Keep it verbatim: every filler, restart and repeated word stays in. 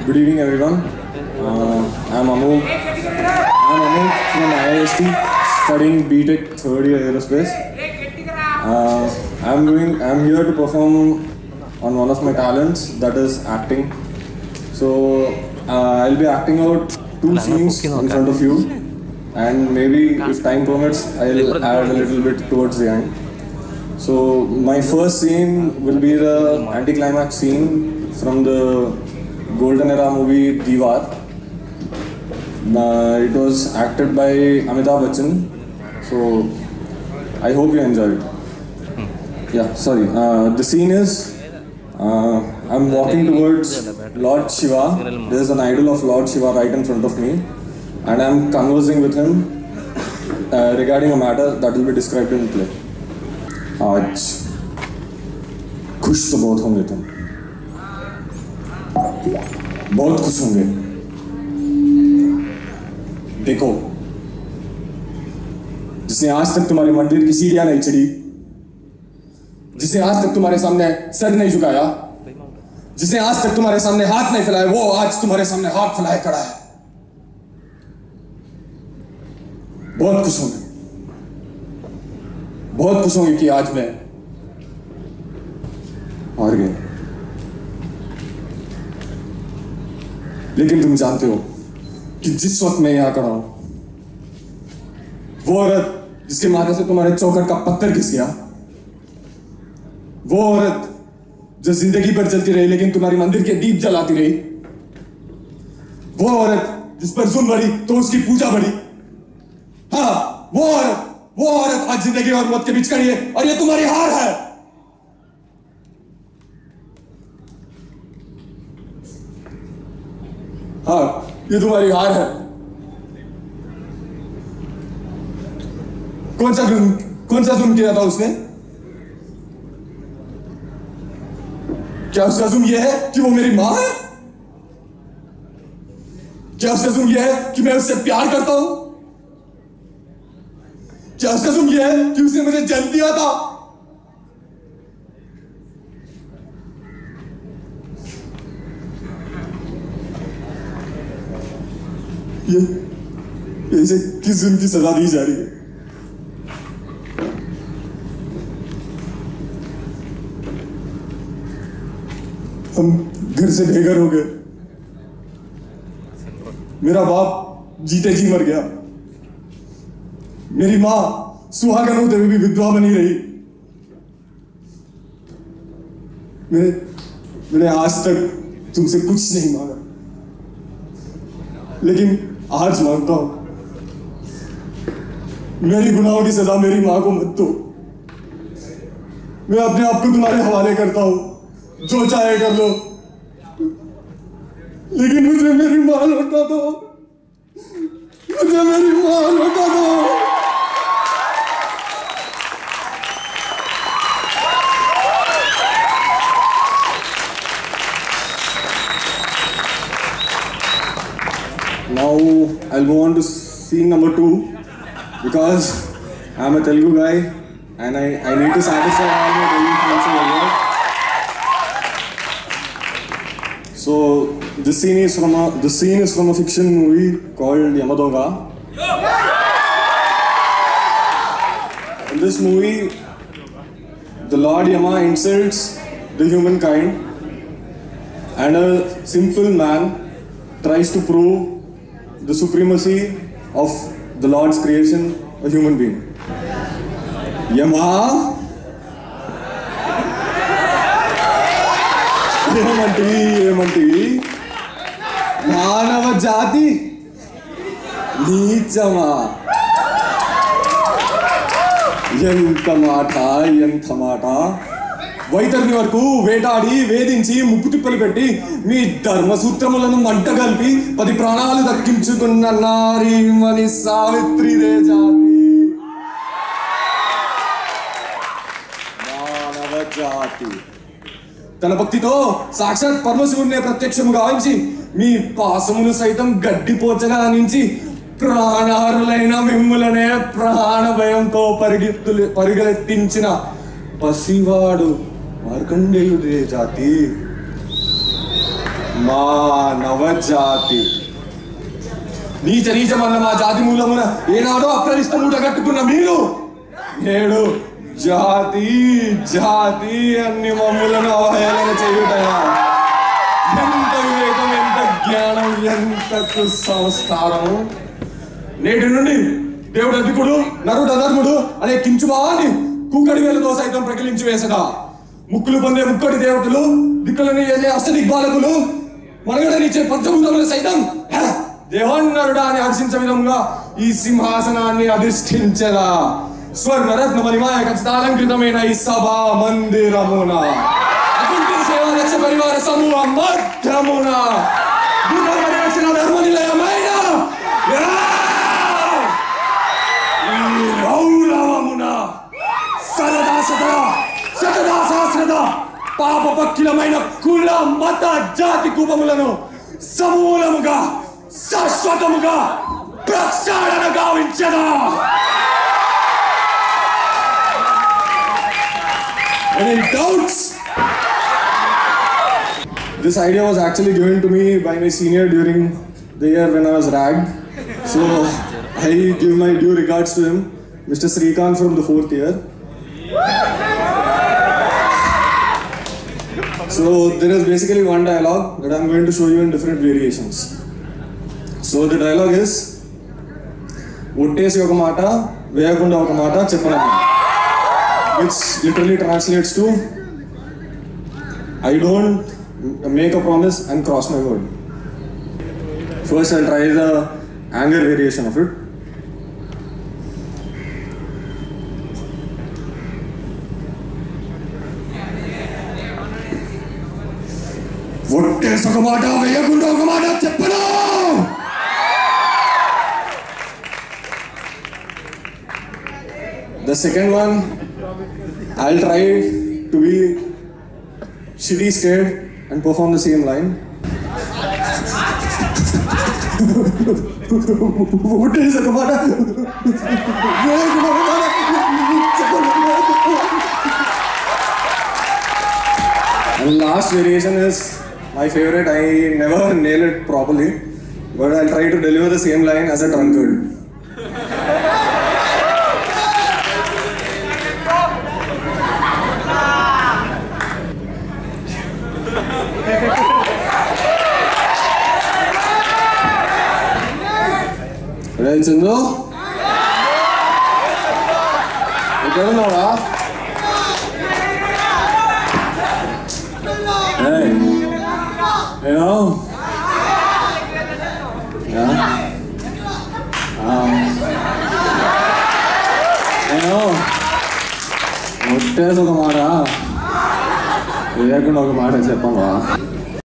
Good evening, everyone. Uh, I'm Amol. I'm Amol from I I S T, studying B Tech third year aerospace. Uh, I'm going. I'm here to perform on one of my talents, that is acting. So uh, I'll be acting out two scenes in front of you, and maybe if time permits, I'll add a little bit towards the end. So my first scene will be the anticlimax scene from the golden era movie Diwar. Uh, it was acted by Amitabh Bachchan. So I hope you enjoy it. Yeah, sorry. Uh, the scene is uh, I'm walking towards Lord Shiva. There is an idol of Lord Shiva right in front of me, and I'm conversing with him uh, regarding a matter that will be described in play. आज खुश तो बहुत होंगे तुम, बहुत खुश होंगे। देखो, जिसने आज तक तुम्हारे मंदिर की सीढ़ियां नहीं चढ़ी, जिसने आज तक तुम्हारे सामने सर नहीं झुकाया, जिसने आज तक तुम्हारे सामने हाथ नहीं फैलाया, वो आज तुम्हारे सामने हाथ फैलाए खड़ा है। बहुत खुश होंगे, बहुत खुश होंगे कि आज मैं हार गया। लेकिन तुम जानते हो कि जिस वक्त मैं यहां खड़ा हूं, वो औरत जिसके माथे से तुम्हारे चौखट का पत्थर घिस गया, वो औरत जो जिंदगी भर चलती रही लेकिन तुम्हारी मंदिर के दीप जलाती रही, वो औरत जिस पर जुल्म बढ़ी तो उसकी पूजा बढ़ी, हाँ वो औरत वो औरत आज जिंदगी और मौत के बीच खड़ी है, और ये तुम्हारी हार है। हाँ, ये तुम्हारी हार है। कौन सा जुल्म कौन सा जुल्म किया था उसने? क्या उसका जुल्म यह है कि वो मेरी मां है? क्या उसका जुल्म यह है कि मैं उससे प्यार करता हूं? क्या उसका जुल्म यह है कि उसने मुझे जन्म दिया था? ये इसे किस जुल्म की सजा दी जा रही है? हम घर से बेघर हो गए, मेरा बाप जीते जी मर गया, मेरी मां सुहागन होते हुए भी विधवा बनी रही। मैंने मैंने आज तक तुमसे कुछ नहीं मांगा, लेकिन आज मांगता हूं, मेरी गुनाहों की सजा मेरी मां को मत दो। मैं अपने आप को तुम्हारे हवाले करता हूं, जो चाहे कर लो, लेकिन मुझे मेरी मां लौटा दो, मुझे मेरी मां लौटा दो। Now I'll move on to scene number two, because I'm a Telugu guy and I, I need to satisfy all my Telugu fans over here. So this scene is from a this scene is from a fiction movie called Yamadonga. In this movie, the Lord Yama insults the humankind, and a simple man tries to prove the supremacy of the Lord's creation, a human being. Yama, ఏమంటివి ఏమంటివి మానవ జాతి నీచమా, ఎంత మాట ఎంత మాట. వైతరిని వరకు వేటాడి వేధించి ముప్పు తిప్పలు పెట్టి మీ ధర్మసూత్రములను మంట కలిపి పది ప్రాణాలు దక్కించుకున్న నారీమణి సావిత్రిదే జాతి, మానవ జాతి. తన భక్తితో సాక్షాత్ పరమశివుడినే ప్రత్యక్షము గావించి మీ పాసమును సైతం గడ్డిపోచగా నుంచి ప్రాణారులైన మిమ్ములనే ప్రాణ భయంతో పరిగెత్తులు పరిగెత్తించిన పసివాడు మార్కండేయుడే జాతి. మా నవజాతి నీచ నీచమన్న మా జాతి మూలమున ఏనాడో అప్రదిష్ట మూట కట్టుకున్న మీరు నేడు జాతి జాతి అన్ని మమ్ములను అవహేళన చేయుటయా ఎంత వివేకం ఎంత జ్ఞానం ఎంత సంస్కారం నేటి నుండి దేవుడు అధికుడు నరుడు అధర్ముడు అనే కించువాని కూకడి వేలతో సైతం ప్రకిలించి వేసడా ముక్కులు పొందే ముక్కడి దేవతలు దిక్కులని వెళ్ళే అష్టదిగ్బాలకులు మనగడనిచ్చే పంచభూతములు సైతం దేవన్నరుడా అని హర్షించే విధంగా ఈ సింహాసనాన్ని అధిష్ఠించరా స్వర్ణరత్న మణిమాయ ఖచ్చితాలంకృతమైన ఈ సభా మందిరమున అకుంఠిత సేవా లక్ష్య పరివార సమూహ మధ్యమున పరిరక్షణ ధర్మ నిలయమైన ఈ గౌరవమున సరదా సదా శతదా సహస్రద పాప పక్కిలమైన కుల మత జాతి కూపములను సమూలముగా శాశ్వతముగా ప్రక్షాళన గావించదా. Any doubts? This idea was actually given to me by my senior during the year when I was ragged. So I give my due regards to him, Mister Srikanth from the fourth year. So there is basically one dialogue that I'm going to show you in different variations. So the dialogue is Uttesi oka mata, veyakunda oka mata cheppana, which literally translates to I don't make a promise and cross my word. First I'll try the anger variation of it. Uttesi oka mata, veyakunda oka mata cheppana. The second one, I'll try to be shitty scared and perform the same line. And last variation is my favorite. I never nail it properly, but I'll try to deliver the same line as a drunkard. Hey, Chindu? You don't know, huh? Hey. You know? Yeah? Um. You know? Uttesi oka mata, veyakunda oka mata cheppanga.